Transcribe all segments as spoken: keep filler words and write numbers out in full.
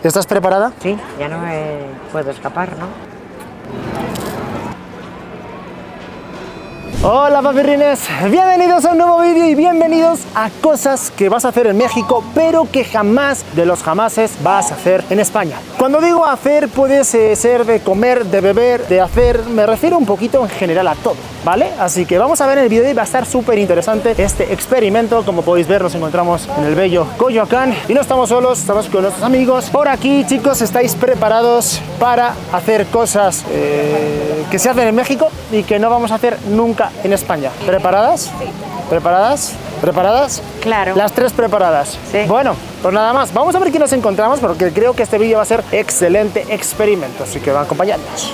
¿Estás preparada? Sí, ya no me puedo escapar, ¿no? Hola papirrines, bienvenidos a un nuevo vídeo y bienvenidos a cosas que vas a hacer en México, pero que jamás de los jamases vas a hacer en España. Cuando digo hacer, puede ser de comer, de beber, de hacer, me refiero un poquito en general a todo, ¿vale? Así que vamos a ver en el vídeo y va a estar súper interesante este experimento. Como podéis ver, nos encontramos en el bello Coyoacán y no estamos solos, estamos con nuestros amigos. Por aquí, chicos, ¿estáis preparados para hacer cosas eh, que se hacen en México y que no vamos a hacer nunca en España? ¿Preparadas? Sí. ¿Preparadas? ¿Preparadas? Claro. Las tres preparadas. Sí. Bueno, pues nada más. Vamos a ver qué nos encontramos porque creo que este vídeo va a ser excelente experimento. Así que va a acompañarnos.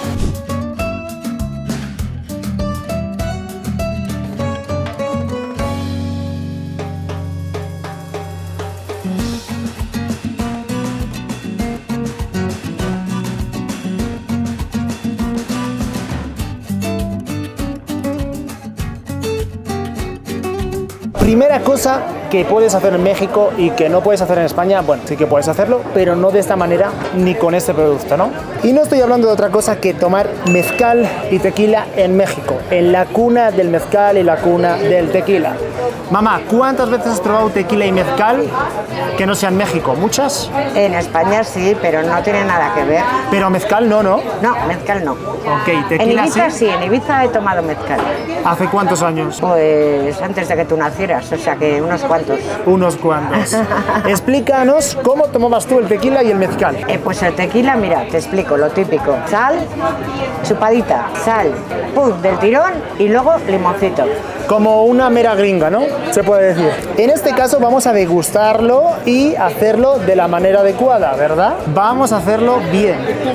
Primera cosa que puedes hacer en México y que no puedes hacer en España, bueno, sí que puedes hacerlo, pero no de esta manera ni con este producto, ¿no? Y no estoy hablando de otra cosa que tomar mezcal y tequila en México, en la cuna del mezcal y la cuna del tequila. Mamá, ¿cuántas veces has probado tequila y mezcal que no sea en México? ¿Muchas? En España sí, pero no tiene nada que ver. Pero mezcal no, ¿no? No, mezcal no. Ok, tequila En Ibiza sí. sí, en Ibiza he tomado mezcal. ¿Hace cuántos años? Pues antes de que tú nacieras, o sea que unos cuantos. Unos cuantos. Explícanos cómo tomabas tú el tequila y el mezcal. Eh, pues el tequila, mira, te explico lo típico. Sal, chupadita, sal, pum, del tirón y luego limoncito. Como una mera gringa, ¿no? Se puede decir. En este caso vamos a degustarlo y hacerlo de la manera adecuada, ¿verdad? Vamos a hacerlo bien.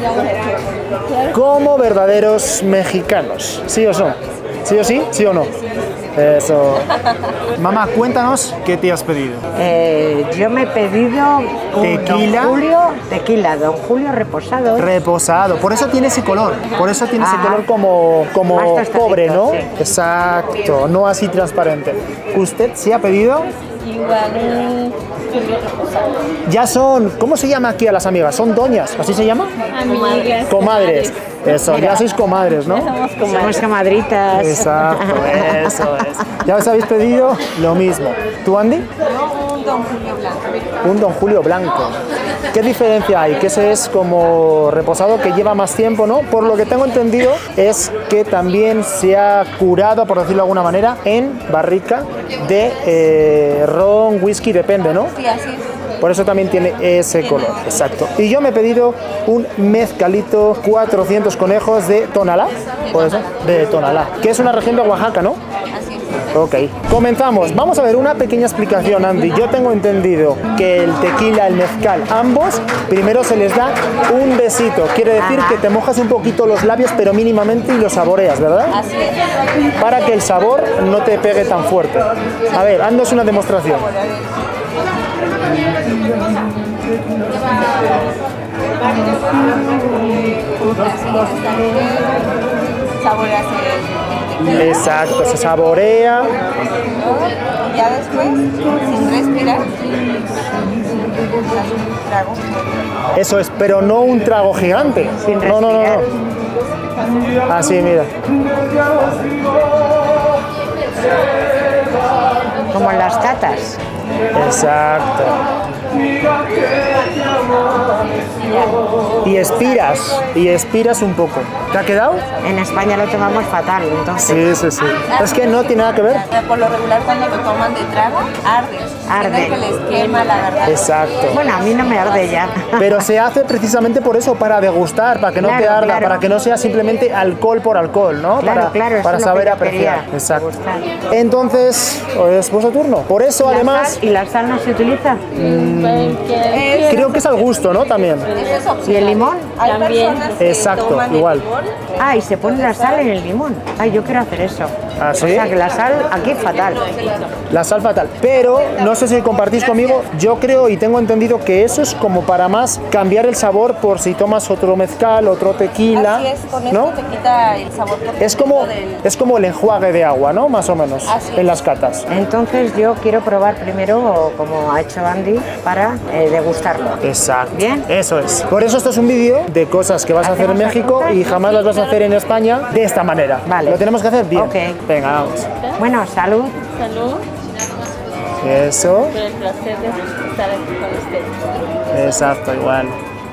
Como verdaderos mexicanos. ¿Sí o no? ¿Sí o sí? ¿Sí o no? Eso. Mamá, cuéntanos qué te has pedido. Eh, yo me he pedido un Tequila. Don Julio, tequila, Don Julio reposado. Reposado. Por eso tiene ese color. Por eso tiene ese Ajá. color como, como Más tostadito, pobre, ¿no? sí. Exacto. No así transparente. ¿Usted sí ha pedido? Igual un Julio reposado. Ya son, ¿cómo se llama aquí a las amigas? ¿Son doñas? ¿Así se llama? Amigas. Comadres. Eso, ya sois comadres, ¿no? Ya somos Somos comadres. comadritas. Exacto, eso es. ¿Ya os habéis pedido? Lo mismo. ¿Tú, Andy? Un Don Julio blanco. Un Don Julio blanco. ¿Qué diferencia hay? Que ese es como reposado, que lleva más tiempo, ¿no? Por lo que tengo entendido es que también se ha curado, por decirlo de alguna manera, en barrica de eh, ron, whisky, depende, ¿no? Sí, así es. Por eso también tiene ese color, exacto. Y yo me he pedido un mezcalito cuatrocientos conejos de Tonalá, ¿por eso? De Tonalá, que es una región de Oaxaca, ¿no? Así es. Ok, comenzamos. Vamos a ver una pequeña explicación, Andy. Yo tengo entendido que el tequila, el mezcal, ambos, primero se les da un besito. Quiere decir Ajá. que te mojas un poquito los labios, pero mínimamente y los saboreas, ¿verdad? Así es. Para que el sabor no te pegue tan fuerte. A ver, haznos una demostración. Saboreas el tequila. Exacto, se saborea. Y ya después, sin respirar, das un trago. Eso es, pero no un trago gigante. Sin No, no, no, respirar. no. Así, mira. Como en las catas. Exacto. Y expiras, y expiras un poco. ¿Te ha quedado? En España lo tomamos fatal, entonces. Sí, sí, sí. Es que no tiene nada que ver. Por lo regular, cuando lo toman de trago, arde. Arde. Sienten que les quema la garganta. Exacto. Bueno, a mí no me arde ya. Pero se hace precisamente por eso, para degustar, para que no Claro, te arda, claro. para que no sea simplemente alcohol por alcohol, ¿no? Claro, para claro, eso para es lo saber que yo apreciar. quería, Exacto. degustar. Entonces, es vuestro turno. Por eso, ¿La además, sal? ¿Y la sal no se utiliza? Es- creo que es al gusto, ¿no? También. Eso es opcional. ¿Y el limón? Hay También. personas que Exacto, toman el igual. limón. Ah, y se pone la sal en el limón. Ay, yo quiero hacer eso. ¿Ah, sí? O sea que la sal aquí fatal. La sal fatal. Pero no sé si compartís conmigo, yo creo y tengo entendido que eso es como para más cambiar el sabor por si tomas otro mezcal, otro tequila. Así es, con ¿no? esto te quita el sabor por Es como, completo del... es como el enjuague de agua, ¿no? Más o menos, Así en es. las catas. Entonces yo quiero probar primero, como ha hecho Andy, para eh, degustarlo. Exacto. ¿Bien? Eso es. Por eso esto es un vídeo de cosas que vas a hacer en ¿Hacemos México las y cosas? jamás las vas a hacer en España de esta manera. Vale. ¿Lo tenemos que hacer? Bien. Ok. Venga, vamos. Bueno, salud. Salud, Eso. por el placer de estar aquí con ustedes. Exacto, igual.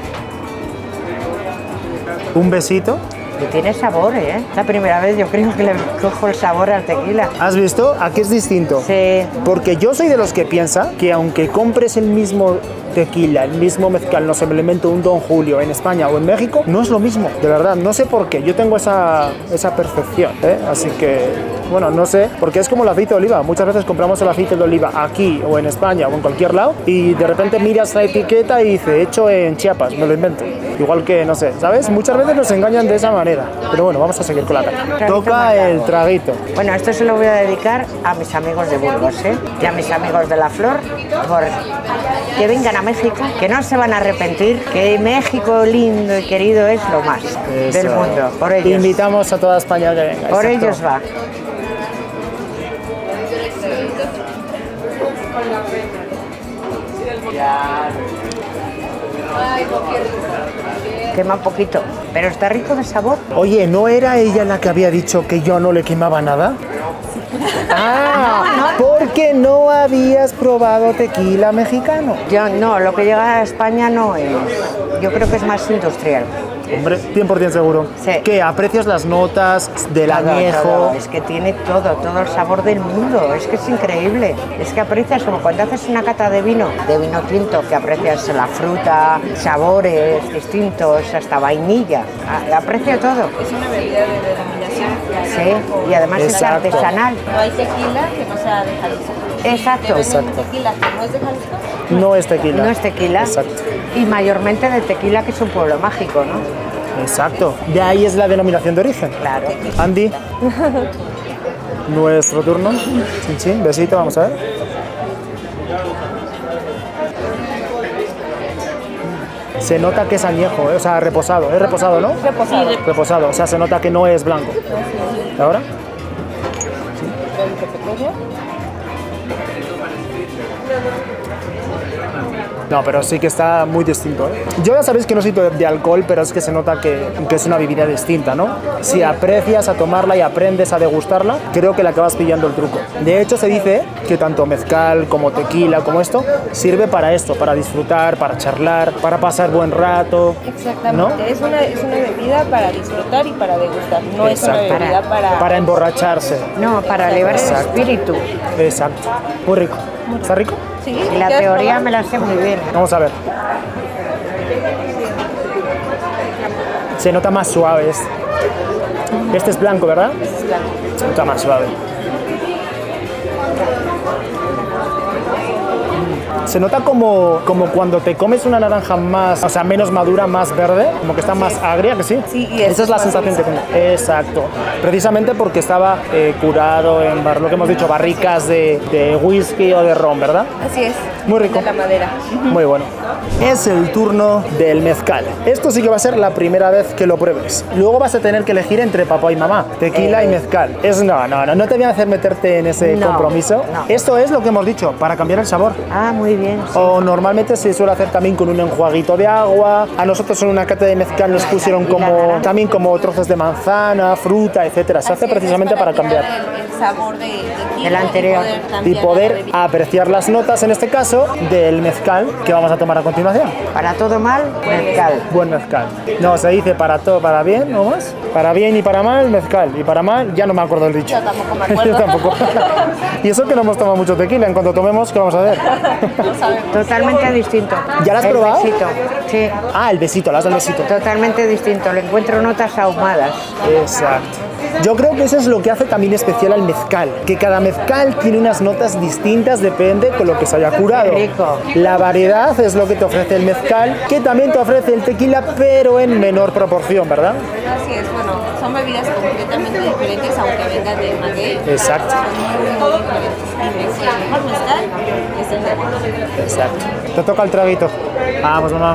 Un besito. Y tiene sabor, ¿eh? La primera vez yo creo que le cojo el sabor al tequila. ¿Has visto? Aquí es distinto. Sí. Porque yo soy de los que piensa que aunque compres el mismo tequila, el mismo mezcal, no sé, me lo invento un Don Julio en España o en México, no es lo mismo, de verdad, no sé por qué, yo tengo esa, esa percepción, ¿eh? Así que, bueno, no sé, porque es como el aceite de oliva, muchas veces compramos el aceite de oliva aquí o en España o en cualquier lado y de repente miras la etiqueta y dice, hecho en Chiapas, me lo invento, igual que, no sé, ¿sabes? Muchas veces nos engañan de esa manera, pero bueno, vamos a seguir con la carta. Traguito Toca más el largo. traguito. Bueno, esto se lo voy a dedicar a mis amigos de Burgos, ¿eh? Y a mis amigos de La Flor, por que vengan a México, que no se van a arrepentir, que México lindo y querido es lo más Eso. del mundo, por ellos. Invitamos a toda España a que venga. Por exacto. ellos va. Quema un poquito, pero está rico de sabor. Oye, ¿no era ella la que había dicho que yo no le quemaba nada? Ah, porque no habías probado tequila mexicano. Yo no, lo que llega a España no es. Yo creo que es más industrial. Hombre, cien por ciento seguro. Sí. Que aprecias las notas del Todo, añejo. todo. Es que tiene todo, todo el sabor del mundo. Es que es increíble. Es que aprecias como cuando haces una cata de vino, de vino tinto, que aprecias la fruta, sabores distintos, hasta vainilla. A- Aprecio todo. Es una bebida de denominación. Sí, y además es Exacto. artesanal. No hay tequila que no sea de Jalisco. Exacto. Te venden Exacto. tequila que no es de Jalisco. No es tequila. No es tequila. Exacto. Y mayormente de tequila, que es un pueblo mágico, ¿no? Exacto. De ahí es la denominación de origen. Claro. Andy, nuestro turno. Chin, chin, besito, vamos a ver. Se nota que es añejo, ¿eh? O sea, reposado. Es reposado, ¿no? Reposado. Sí, Reposado, o sea, se nota que no es blanco. ¿Y ahora? No, pero sí que está muy distinto, ¿eh? Yo ya sabéis que no soy de, de alcohol, pero es que se nota que, que es una bebida distinta, ¿no? Si aprecias a tomarla y aprendes a degustarla, creo que le acabas pillando el truco. De hecho, se dice que tanto mezcal como tequila, como esto, sirve para esto, para disfrutar, para charlar, para pasar buen rato. Exactamente. ¿No? Es, una, es una bebida para disfrutar y para degustar. No es una Exacto. bebida para... Para emborracharse. No, para elevar el Exacto. espíritu. Exacto. Muy rico. ¿Está rico? Sí, Y la ¿quieres teoría probar? me la sé muy bien. Vamos a ver. Se nota más suave. Este, este es blanco, ¿verdad? Se nota más suave. Se nota como, como cuando te comes una naranja más, o sea, menos madura, más verde, como que está más agria, que sí. Sí, y esa eso es la es más sensación que tengo. Exacto. Precisamente porque estaba eh, curado en bar- lo que hemos dicho, barricas de, de whisky o de ron, ¿verdad? Así es. Muy rico. De la madera. Muy bueno. Es el turno del mezcal. Esto sí que va a ser la primera vez que lo pruebes. Luego vas a tener que elegir entre papá y mamá, tequila Eh. y mezcal. Es no, no, no, no te voy a hacer meterte en ese No, compromiso. no. Esto es lo que hemos dicho, para cambiar el sabor. Ah, muy bien. sí. O normalmente se suele hacer también con un enjuaguito de agua. A nosotros en una cata de mezcal nos pusieron ¿Y la como naranja? también como trozos de manzana, fruta, etcétera. Se hace Así es, precisamente es para cambiar. El, el sabor de, de El anterior. Y poder, Y cambiar la poder bebida. apreciar las notas, en este caso, del mezcal que vamos a tomar a continuación. Para todo mal, mezcal. Buen mezcal. No, se dice para todo, para bien, ¿no más? Para bien y para mal, mezcal. Y para mal, ya no me acuerdo el dicho. Yo tampoco me acuerdo. Yo tampoco. Y eso que no hemos tomado mucho tequila. En cuanto tomemos, ¿qué vamos a hacer? No sabemos. Totalmente distinto. ¿Ya la has El probado? besito, sí. Ah, el besito, las del besito. Totalmente distinto. Le encuentro notas ahumadas. Exacto. Yo creo que eso es lo que hace también especial al mezcal, que cada mezcal tiene unas notas distintas, depende con lo que se haya curado. Qué rico. La variedad es lo que te ofrece el mezcal, que también te ofrece el tequila, pero en menor proporción, ¿verdad? Así es, bueno, son bebidas completamente diferentes, aunque vengan de maguey. Exacto. Son muy, muy diferentes. Y el mejor mezcal es el de maguey. Exacto. Te toca el traguito. Vamos, mamá.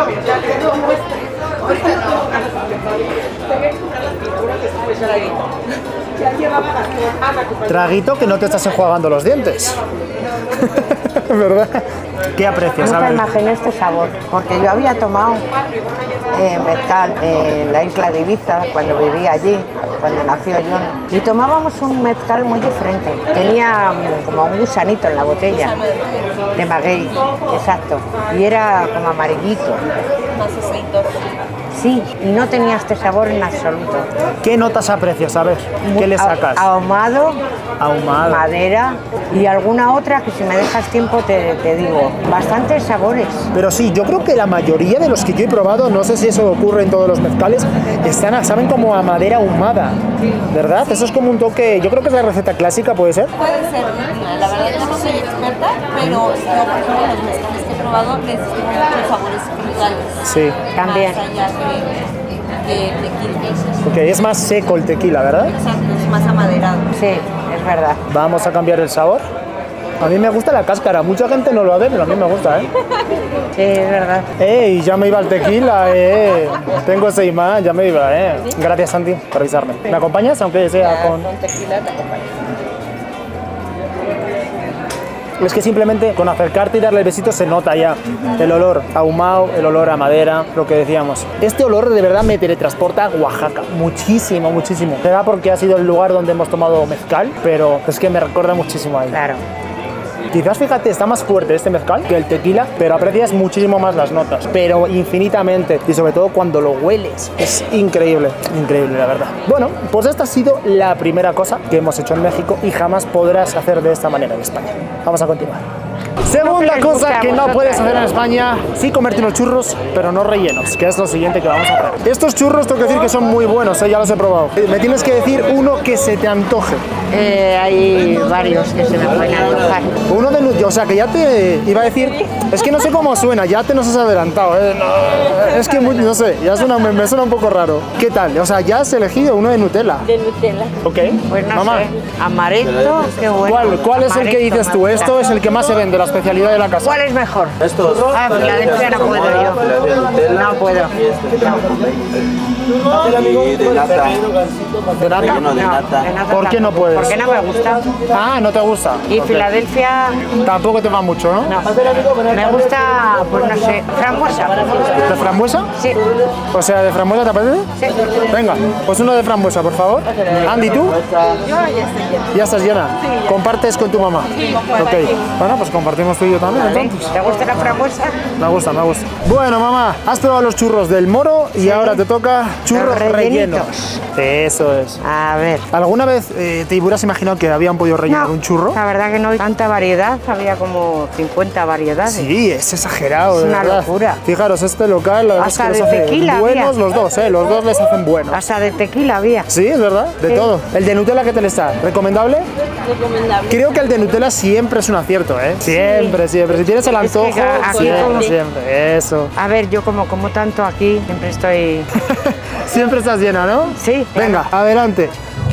Traguito que no te estás enjuagando los dientes. ¿Verdad? ¿Qué aprecias? Nunca A ver. imaginé este sabor, porque yo había tomado eh, mezcal en la isla de Ibiza, cuando vivía allí, cuando nació John, y tomábamos un mezcal muy diferente. Tenía mm, como un gusanito en la botella, de maguey, exacto, y era como amarillito. Más aceitoso. Sí, y no tenía este sabor en absoluto. ¿Qué notas aprecias? A ver, ¿qué le sacas? A- Ahumado, Ahumado. madera y alguna otra que si me dejas tiempo te, te digo. Bastantes sabores. Pero sí, yo creo que la mayoría de los que yo he probado, no sé si eso ocurre en todos los mezcales, están, a- saben como a madera ahumada, ¿verdad? Eso es como un toque, yo creo que es la receta clásica, ¿puede ser? Puede ser, la verdad yo no soy experta, pero yo, por ejemplo, los mezcales que he probado les distinguen muchos sabores frutales. Sí. También. Más allá de, de tequila. Ok, es más seco el tequila, ¿verdad? Exacto, es más amaderado. Sí, es verdad. Vamos a cambiar el sabor. A mí me gusta la cáscara, mucha gente no lo ve, pero a mí me gusta, ¿eh? Sí, es verdad. ¡Ey! Ya me iba el tequila, ¿eh? Tengo ese imán, ya me iba, ¿eh? Gracias, Santi, por avisarme. ¿Me acompañas, aunque sea con...? Con tequila te acompaña. Es que simplemente con acercarte y darle el besito se nota ya el olor ahumado, el olor a madera, lo que decíamos. Este olor de verdad me teletransporta a Oaxaca, muchísimo, muchísimo. Será porque ha sido el lugar donde hemos tomado mezcal, pero es que me recuerda muchísimo ahí. Claro. Quizás, fíjate, está más fuerte este mezcal que el tequila, pero aprecias muchísimo más las notas, pero infinitamente, y sobre todo cuando lo hueles. Es increíble, increíble, la verdad. Bueno, pues esta ha sido la primera cosa que hemos hecho en México y jamás podrás hacer de esta manera en España. Vamos a continuar. Segunda les cosa gusta que a no vosotras? puedes hacer en España, sí comerte unos churros, pero no rellenos, que es lo siguiente que vamos a hacer. Estos churros tengo que decir que son muy buenos, ¿eh? Ya los he probado. Me tienes que decir uno que se te antoje. Eh, hay varios que se me pueden antojar. Uno de Nutella, o sea que ya te iba a decir, es que no sé cómo suena, ya te nos has adelantado, ¿eh? No, es que muy- no sé, ya suena, me, me suena un poco raro. ¿Qué tal? O sea, ya has elegido uno de Nutella. De Nutella. Ok, Pues no mamá. sé. Amaretto, qué bueno. ¿Cuál, cuál es el que Amaretto, dices tú? me Esto gusta. es el que más se vende, la especialidad de la casa. ¿Cuál es mejor? Estos. Ah, Filadelfia no puedo yo. No puedo. Y de nata. ¿De nata? Relleno de No, nata. de nata ¿Por qué no tampoco, puedes? Porque no me gusta. Ah, no te gusta. Y Ok. Filadelfia, Tampoco te va mucho, ¿no? no. Me gusta, pues no sé, frambuesa. ¿De frambuesa? Sí, O sea, ¿de frambuesa te apetece? sí. Venga, pues uno de frambuesa, por favor. Andy, ¿tú? Yo ya estoy llena. ¿Ya estás llena? ¿Compartes con tu mamá? Ok. Bueno, pues compartimos tú y yo también, entonces. ¿Te gusta la frambuesa? Me gusta, me gusta. Bueno, mamá, has probado los churros del Moro y ahora te toca churros Los rellenos. rellenitos. Eso es. A ver. ¿Alguna vez eh, te hubieras imaginado que había un pollo relleno de un churro? La verdad que no hay tanta variedad, había como cincuenta variedades. Sí, es exagerado, Es de una verdad. locura. Fijaros, este local, la verdad es Hasta que de los hace tequila buenos había. los dos, ¿eh? Los dos les hacen buenos. Hasta de tequila había. Sí, es verdad, de Sí. todo. ¿El de Nutella qué tal está? ¿Recomendable? Recomendable. Creo que el de Nutella siempre es un acierto, ¿eh? Siempre, siempre. Si tienes el Es que antojo, aquí siempre, como- siempre. Eso. A ver, yo como como tanto aquí, siempre estoy... Siempre estás llena, ¿no? Sí, Venga, adelante.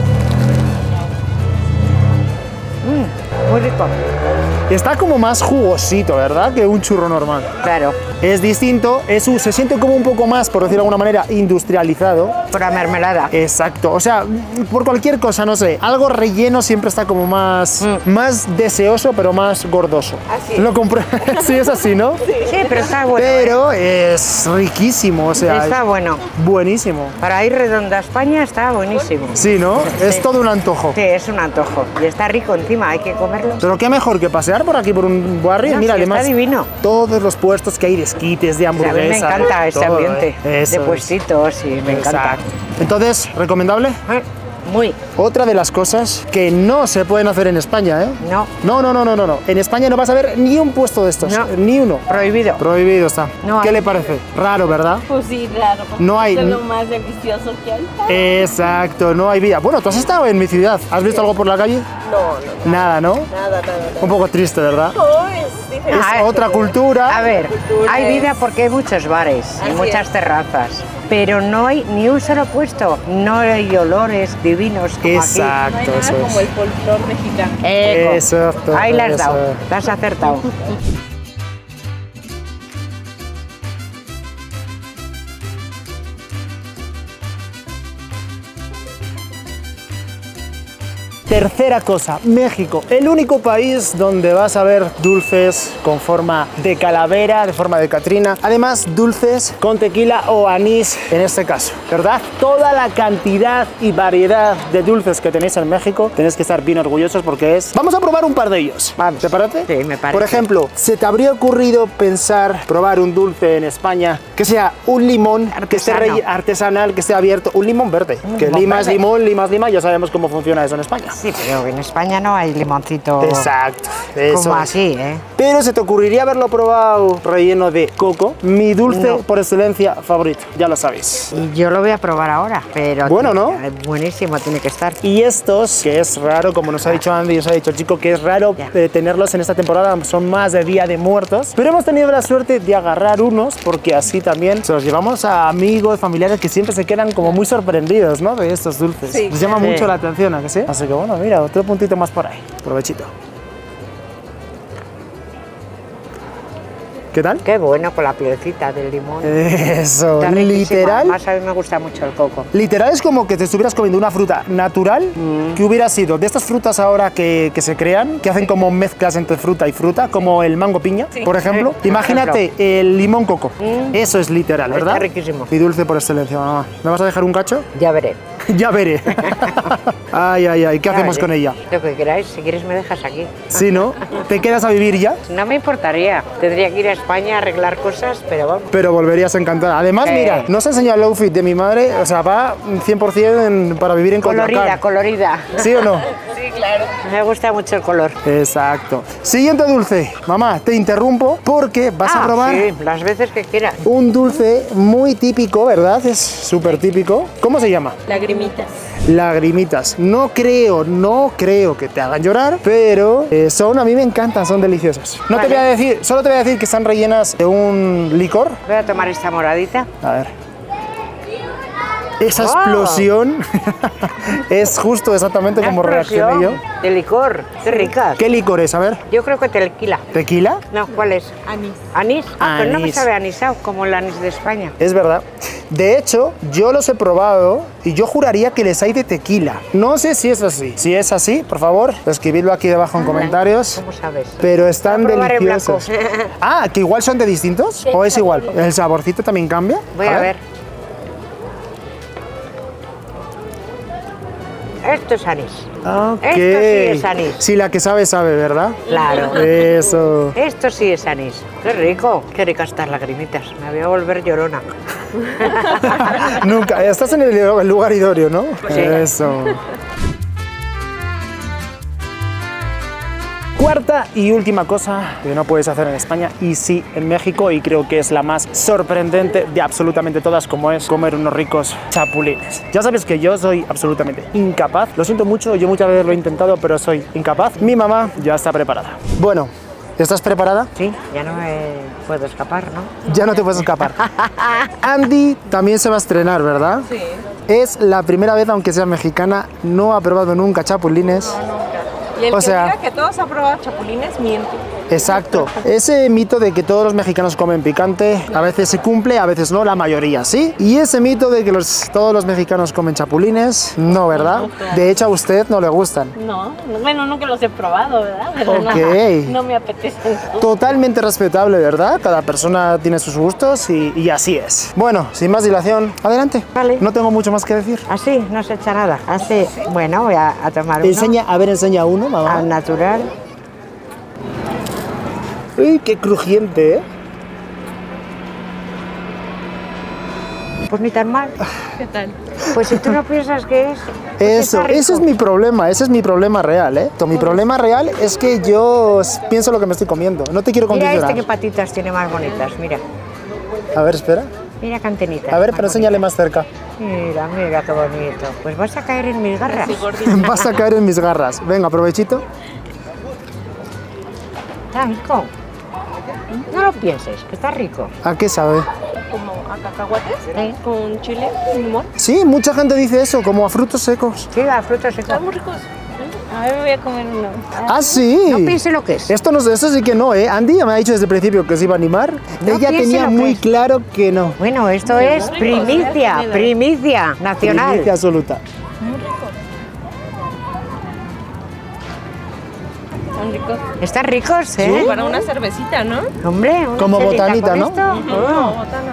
Mm, muy rico. Está como más jugosito, ¿verdad? Que un churro normal. Claro, Es distinto, es un- se siente como un poco más, por decirlo de alguna manera, industrializado. por la mermelada. Exacto, o sea, por cualquier cosa, no sé, algo relleno siempre está como más, más deseoso, pero más gordoso. Así es. Lo compré, sí es así, ¿no? Sí, pero está bueno. ¿eh? Pero es riquísimo, o sea, Está bueno. buenísimo. Para ir redonda a España está buenísimo. Sí, ¿no? Es todo un antojo. Sí, es un antojo. Y está rico encima, hay que comerlo. Pero qué mejor que pasear por aquí por un barrio. No, Mira, sí, además, está divino. todos los puestos que hay de esquites, de O sea, a hamburguesas. mí me encanta este todo, ambiente ¿eh? Eso de es. puestitos y me encanta. Exacto. Entonces, ¿recomendable? Eh, Muy. Otra de las cosas que no se pueden hacer en España, ¿eh? No. No, no, no, no, no, no. En España no vas a ver ni un puesto de estos, No. ni uno. Prohibido. Prohibido está. No ¿Qué hay. le parece? Raro, ¿verdad? Pues sí, raro. porque No hay- Es lo más delicioso que hay. Exacto, no hay vida. Bueno, tú has estado en mi ciudad. ¿Has visto algo por la calle? No, no, Nada, ¿no? nada, nada. Un poco triste, ¿verdad? No, es diferente. Es otra cultura. A ver, Cultura hay vida es- porque hay muchos bares y Así muchas es. terrazas, pero no hay ni un solo puesto, no hay olores divinos como Exacto, No hay nada eso como es. el folclor mexicano. aquí. Eco. Exacto, Ahí la has eso. dado, la has acertado. Tercera cosa, México, el único país donde vas a ver dulces con forma de calavera, de forma de Catrina, además dulces con tequila o anís en este caso, ¿verdad? Toda la cantidad y variedad de dulces que tenéis en México, tenéis que estar bien orgullosos porque es... Vamos a probar un par de ellos, Vamos. ¿te parece? Sí, me parece. Por ejemplo, ¿se te habría ocurrido pensar probar un dulce en España que sea un limón que esté Artesano. relle- artesanal, que esté abierto, un limón verde? Un que limón lima es verde. limón, lima es lima, ya sabemos cómo funciona eso en España. Sí, pero en España no hay limoncito Exacto, eso como es. así, ¿eh? Pero se te ocurriría haberlo probado relleno de coco, mi dulce No. por excelencia favorito, ya lo sabéis. Y yo lo voy a probar ahora, pero... Bueno, ¿no? eh, Buenísimo, tiene que estar. Y estos, que es raro, como nos ha dicho Andy, nos ha dicho Chico, que es raro Ya. eh, tenerlos en esta temporada, son más de Día de Muertos, pero hemos tenido la suerte de agarrar unos, porque así también se los llevamos a amigos, familiares que siempre se quedan como muy sorprendidos, ¿no? De estos dulces. Sí. Les llama Sí. mucho la atención, ¿a que sí? Así que bueno, mira, otro puntito más por ahí. Provechito. ¿Qué tal? Qué bueno con la pielecita del limón. Eso, Está riquísimo. literal. Además, a mí me gusta mucho el coco. Literal es como que te estuvieras comiendo una fruta natural que hubiera sido de estas frutas ahora que, que se crean, que hacen como mezclas entre fruta y fruta, como el mango piña, Sí. por ejemplo. Sí, Imagínate el limón coco. Eso es literal, Está ¿verdad? riquísimo. Mi dulce por excelencia, mamá. ¿Me vas a dejar un cacho? Ya veré. Ya veré. Ay, ay, ay. ¿Qué hacemos Vale. con ella? Lo que queráis, si quieres me dejas aquí. ¿Sí, no? ¿Te quedas a vivir ya? No me importaría. Tendría que ir a España a arreglar cosas, pero vamos. Pero volverías encantada. Además, Sí. mira, nos ha enseñado el outfit de mi madre, o sea, va cien por cien en- para vivir en Colorida, Coyoacán. colorida. ¿Sí o no? Sí, claro. Me gusta mucho el color. Exacto. Siguiente dulce. Mamá, te interrumpo porque vas a Ah, probar sí, las veces que quieras. un dulce muy típico, ¿verdad? Es súper típico. ¿Cómo se llama? Lagrimitas. Lagrimitas. No creo, no creo que te hagan llorar, pero eh, son, a mí me encantan, son deliciosas. No te Vale. voy a decir, solo te voy a decir que están rellenas de un licor. Voy a tomar esta moradita. A ver. Esa ¡Wow! explosión es justo exactamente Una como reaccioné yo. explosión de licor. Qué ricas. ¿Qué licor es? A ver. Yo creo que tequila. ¿Tequila? No, ¿cuál es? Anís. ¿Anís? Ah, pero no me Anís. sabe anisado como el anís de España. Es verdad. De hecho, yo los he probado y yo juraría que les hay de tequila. No sé si es así. Si es así, por favor, escribidlo aquí debajo en comentarios. ¿Cómo sabes? Pero están Voy a probar en deliciosos. blanco. Ah, que igual son de distintos o es igual. ¿El saborcito también cambia? Voy a ver. Esto es anís. Ok. Esto sí es anís. Sí, la que sabe, sabe, ¿verdad? Claro. Eso. Esto sí es anís. Qué rico. Qué ricas estas lagrimitas. Me voy a volver llorona. Nunca. Estás en el lugar idóneo, ¿no? Sí. Eso. Cuarta y última cosa que no puedes hacer en España y sí en México, y creo que es la más sorprendente de absolutamente todas, como es comer unos ricos chapulines. Ya sabes que yo soy absolutamente incapaz, lo siento mucho, yo muchas veces lo he intentado, pero soy incapaz. Mi mamá ya está preparada. Bueno, ¿estás preparada? Sí, ya no me puedo escapar, ¿no? Ya no te puedes escapar. Andy también se va a estrenar, ¿verdad? Sí. Es la primera vez, aunque sea mexicana, no ha probado nunca chapulines. Y el O que sea- diga que todos han probado chapulines miente. Exacto. Ese mito de que todos los mexicanos comen picante, a veces se cumple, a veces no, la mayoría sí. Y ese mito de que los, todos los mexicanos comen chapulines, no, ¿verdad? De hecho, a usted no le gustan. No, bueno, nunca los he probado, ¿verdad? Pero Ok. no, no me apetece. Totalmente respetable, ¿verdad? Cada persona tiene sus gustos y, y así es. Bueno, sin más dilación, adelante. Vale. No tengo mucho más que decir. Así, no se echa nada. Así, bueno, voy a, a tomar uno. Enseña, a ver, enseña uno, mamá. Al natural. Uy, qué crujiente, ¿eh? Pues ni tan mal. ¿Qué tal? Pues si tú no piensas que es... pues Eso, está rico. ese es mi problema, ese es mi problema real, ¿eh? Mi problema real es que yo pienso lo que me estoy comiendo, no te quiero Mira condicionar. este qué patitas tiene más bonitas, mira. A ver, espera. Mira qué antenitas. A ver, más pero enséñale bonitas. más cerca. Mira, mira qué bonito. Pues vas a caer en mis garras. Vas a caer en mis garras. Venga, aprovechito. Está rico. No lo pienses, que está rico. ¿A qué sabe? Como a cacahuates, Sí. con chile y limón. Sí, mucha gente dice eso, como a frutos secos. Sí, a frutos secos. Están muy ricos. A ver, me voy a comer uno. Ah, sí. No piense lo que es. Esto, no, esto sí que no, ¿eh? Andy ya me ha dicho desde el principio que se iba a animar. No Ella piense tenía lo que muy es. claro que no. Bueno, esto es primicia, primicia nacional. Primicia absoluta. Están ricos. Están ricos, ¿eh? Para una cervecita, ¿no? Hombre, una Como chelita botanita, con ¿no? esto. Oh,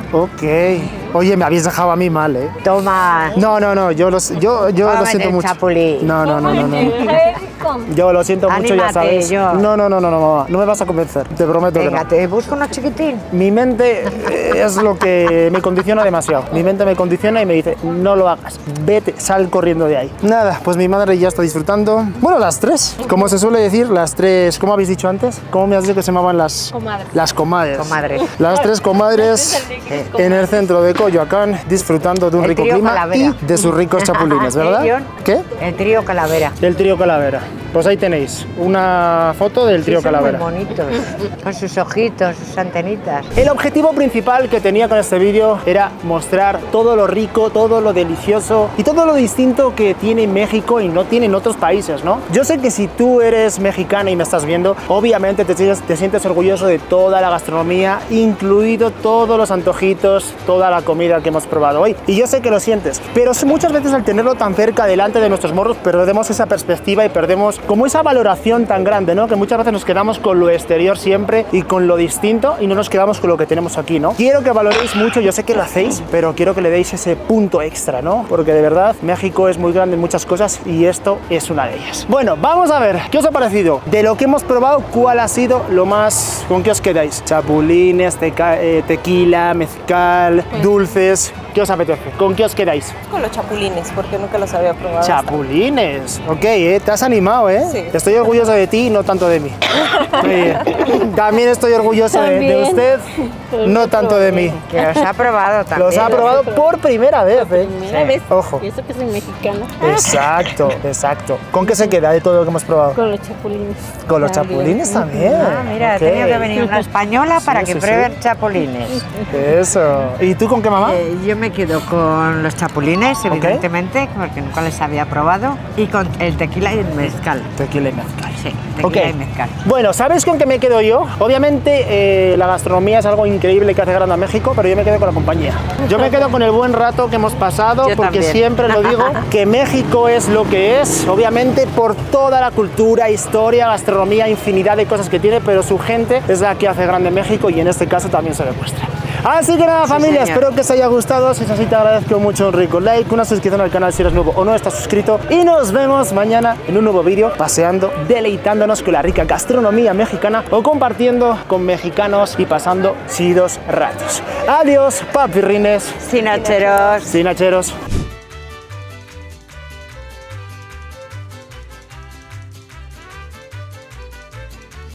Ok. Oye, me habéis dejado a mí mal, ¿eh? toma. No, no, no, yo, los, yo, yo lo Cómete siento el mucho. chapulín. No, no, no, no, no. Qué rico. Yo lo siento mucho, ya Anímate, sabes. yo. No, no, no, no, no, mamá, no me vas a convencer, te prometo que Venga, no. te busco uno chiquitín. Mi mente eh, es lo que me condiciona demasiado. Mi mente me condiciona y me dice, no lo hagas, vete, sal corriendo de ahí. Nada, pues mi madre ya está disfrutando. Bueno, las tres, como se suele decir, las tres, ¿cómo habéis dicho antes? ¿Cómo me has dicho que se llamaban las? Comadres. Las comadres. Comadres. Las tres comadres en el centro de Coyoacán, disfrutando de un El rico trío clima Calavera. y de sus ricos chapulines, ¿verdad? ¿Eh, John? ¿Qué? El trío Calavera. Del trío Calavera. Pues ahí tenéis una foto del trío Sí, son Calavera. muy bonitos, con sus ojitos, sus antenitas. El objetivo principal que tenía con este vídeo era mostrar todo lo rico, todo lo delicioso y todo lo distinto que tiene México y no tiene en otros países, ¿no? Yo sé que si tú eres mexicana y me estás viendo, obviamente te sientes, te sientes orgulloso de toda la gastronomía, incluido todos los antojitos, toda la comida que hemos probado hoy. Y yo sé que lo sientes, pero muchas veces al tenerlo tan cerca delante de nuestros morros perdemos esa perspectiva y perdemos como esa valoración tan grande, ¿no? Que muchas veces nos quedamos con lo exterior siempre y con lo distinto y no nos quedamos con lo que tenemos aquí, ¿no? Quiero que valoréis mucho, yo sé que lo hacéis, pero quiero que le deis ese punto extra, ¿no? Porque de verdad México es muy grande en muchas cosas y esto es una de ellas. Bueno, vamos a ver, ¿qué os ha parecido? De lo que hemos probado, ¿cuál ha sido lo más... ¿Con qué os quedáis? Chapulines, teca, eh, tequila, mezcal, dulces... ¿Qué os apetece? ¿Con qué os quedáis? Con los chapulines, porque nunca los había probado. Chapulines, ok, ¿eh? Te has animado, ¿eh? Sí. Estoy orgulloso de ti, no tanto de mí. Muy bien. También estoy orgulloso de, de También. usted, no tanto de mí. Que los ha probado también. Los ha probado por primera vez, ¿eh? Primera vez. Ojo. Y eso que soy mexicana. Exacto, exacto. ¿Con qué se queda de todo lo que hemos probado? Con los chapulines. Con los También. chapulines también. Ah, mira, ok. ha tenido que venir una española para Sí, que sí, prueben sí. chapulines. Eso. ¿Y tú con qué, mamá? Eh, yo me quedo con los chapulines, evidentemente, porque nunca les había probado, y con el tequila y el mezcal. Tequila y mezcal. Sí, tequila Ok. y mezcal. Bueno, ¿sabes con qué me quedo yo? Obviamente eh, la gastronomía es algo increíble que hace grande a México, pero yo me quedo con la compañía. Yo me quedo con el buen rato que hemos pasado, Yo porque también. siempre lo digo, que México es lo que es, obviamente por toda la cultura, historia, gastronomía, infinidad de cosas que tiene, pero su gente es la que hace grande México y en este caso también se demuestra. Así que nada, Sí, familia, señor. espero que os haya gustado. Si es así, te agradezco mucho un rico like, una suscripción al canal si eres nuevo o no estás suscrito. Y nos vemos mañana en un nuevo vídeo, paseando, deleitándonos con la rica gastronomía mexicana o compartiendo con mexicanos y pasando chidos ratos. Adiós, papirrines, Sin hacheros. sinacheros.